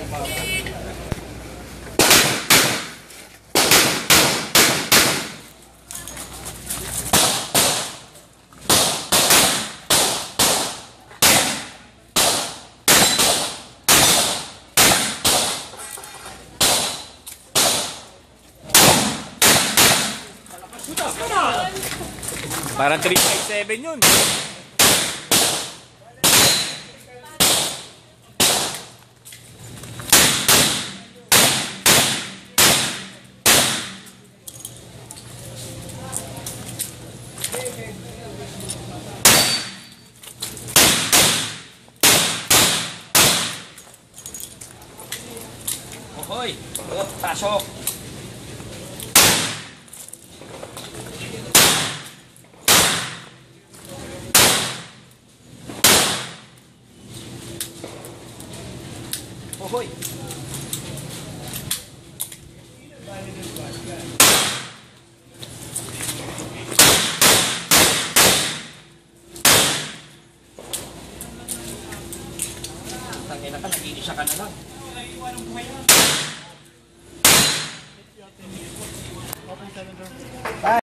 Parang 357 yun. Hoy, pasok. Hoy. Tangina ka, nag-iisa ka na lang. Open 7 door.